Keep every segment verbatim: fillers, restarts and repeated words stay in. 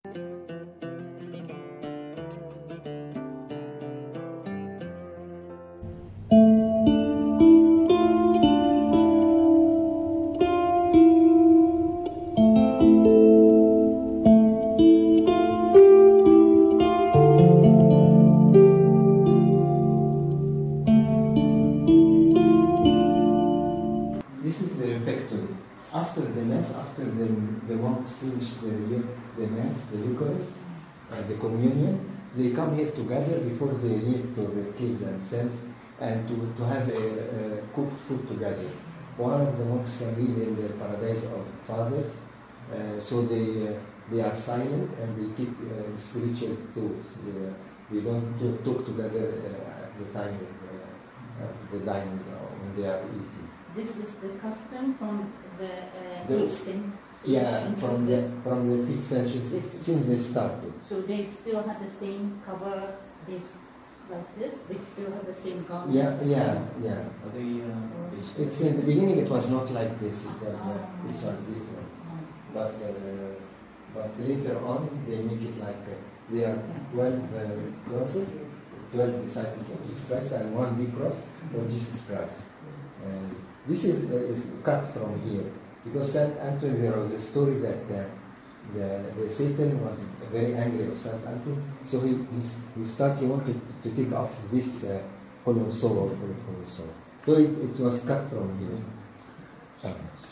This is the refectory. After the Mass, after the, the monks finish the, the Mass, the Eucharist, uh, the Communion, they come here together before they leave to the caves and cells and to, to have a, a cooked food together. One of the monks can read in the Paradise of Fathers, uh, so they, uh, they are silent and they keep uh, spiritual thoughts. They, they don't talk, talk together uh, at the time of, uh, of the dining or when they are eating. This is the custom from the uh, The- eighth cen- Yeah, eighth century. from the from the fifth century Fifth. since they started. So they still have the same cover, they s- like this. They still have the same garment. Yeah, the yeah, same- yeah. Are they, uh, is- It's in the beginning. It was not like this. It was uh, Oh. it was different. Oh. But uh, but later on they make it like uh, there are twelve uh, crosses, twelve disciples of Jesus Christ, and one big cross of Jesus Christ. And this is uh, is cut from here because Saint Anthony, there was a story that uh, the, the Satan was very angry of Saint Anthony, so he he, he started he wanted to take off this uh, hollow soul or hollow soul. So it, it was cut from here. Ah.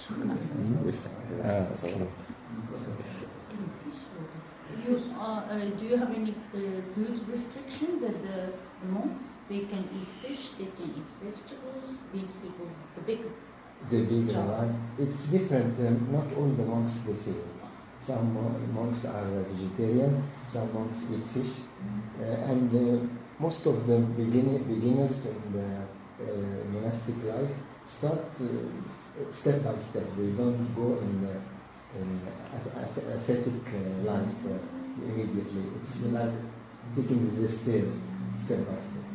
Ah, okay. You, uh, uh, do you have any uh, food restriction that the, the monks, they can eat fish, they can eat vegetables, these people, the big The big job. one. It's different. Um, not all the monks the same. Some mo- monks are uh, vegetarian. Some monks eat fish, uh, and uh, most of the beginner, beginners in the uh, monastic life start uh, step by step. They don't go in the in ath- ath- ascetic uh, life uh, immediately. It's like taking the stairs step by step.